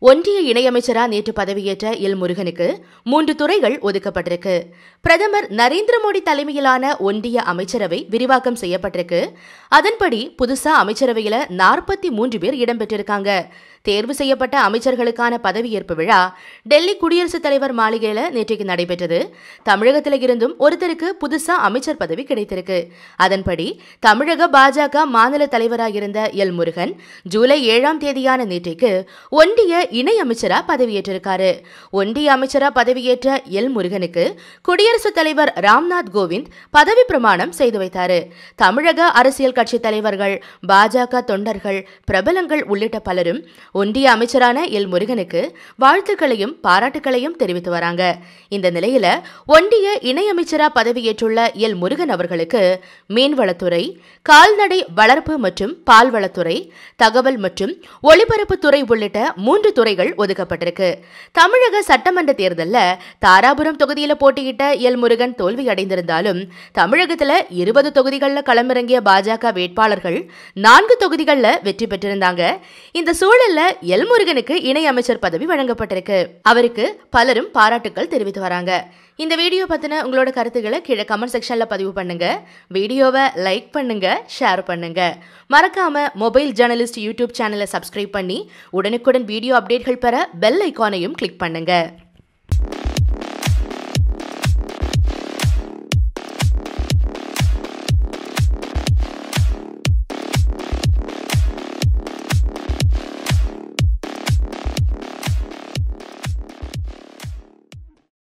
ஒன்றிய இணையமைச்சரா நேற்று பதவியேற்ற எல் முருகனுக்கு 3 துறைகள் ஒதுக்கப்பட்டிருக்கு. பிரதமர் நரேந்திர மோடி தலைமையிலான ஒன்றிய அமைச்சரவை விரிவாக்கம் செய்யப்பட்டிருக்கு. அதன்படி புதுசா அமைச்சரவையில 43 பேர் இடம்பெற்றிருக்காங்க. தேர்வு செய்யப்பட்ட அமைச்சர்களுக்கான பதவியேற்பு விழா டெல்லி குடியரசுத் தலைவர் மாளிகையில நேற்றைக்கு நடைபெற்றது. தமிழகத்தில இருந்தும் ஒருத்தருக்கு புதுசா அமைச்சர் பதவி கிடைத்திருக்கு. அதன்படி தமிழக பாஜக மாநில தலைவராக இருந்த எல் முருகன் ஜூலை 7ஆம் தேதியான நேற்றைக்கு ஒன்றிய இணை அமைச்சரா பதவியேற்றிருக்காரு. ஒன்றிய அமைச்சரா பதவியேற்ற எல் முருகனுக்கு குடியரசுத் தலைவர் ராம்நாத் கோவிந்த் பதவி பிரமாணம் செய்து வைத்தாரு. தமிழக அரசியல் கட்சி தலைவர்கள், பாஜக தொண்டர்கள், பிரபலங்கள் உள்ளிட்ட பலரும் ஒன்றிய அமைச்சரான எல் முருகனுக்கு வாழ்த்துக்களையும் பாராட்டுகளையும் தெரிவித்து வராங்க. இந்த நிலையில ஒன்றிய இணையமைச்சரா பதவியேற்றுள்ள எல் முருகன் அவர்களுக்கு மீன்வளத்துறை, கால்நடை வளர்ப்பு மற்றும் பால்வளத்துறை, தகவல் மற்றும் ஒலிபரப்புத்துறை உள்ளிட்ட 3 துறைகள் ஒதுக்கப்பட்டிருக்கு. தமிழக சட்டமன்ற தேர்தலில் தாராபுரம் தொகுதியில் போட்டியிட்ட எல் முருகன் தோல்வி அடைந்திருந்தாலும் தமிழகத்தில் 20 தொகுதிகளில் களமிறங்கிய பாஜக வேட்பாளர்கள் 4 தொகுதிகளில் வெற்றி பெற்றிருந்தாங்க. இந்த சூழல்ல எல் முருகனுக்கு இணை அமைச்சர் பதவி வழங்கப்பட்டிருக்கு. அவருக்கு பலரும் பாராட்டுக்கள் தெரிவித்து வராங்க. இந்த வீடியோ பத்தின உங்களோட கருத்துக்களை கீழே கமெண்ட் செக்ஷன்ல பதிவு பண்ணுங்க. வீடியோவை லைக் பண்ணுங்க, ஷேர் பண்ணுங்க. மறக்காம மொபைல் ஜர்னலிஸ்ட் யூடியூப் சேனலை சப்ஸ்கிரைப் பண்ணி உடனுக்குடன் வீடியோ அப்டேட்கள் பெற பெல் ஐகானையும் கிளிக் பண்ணுங்க.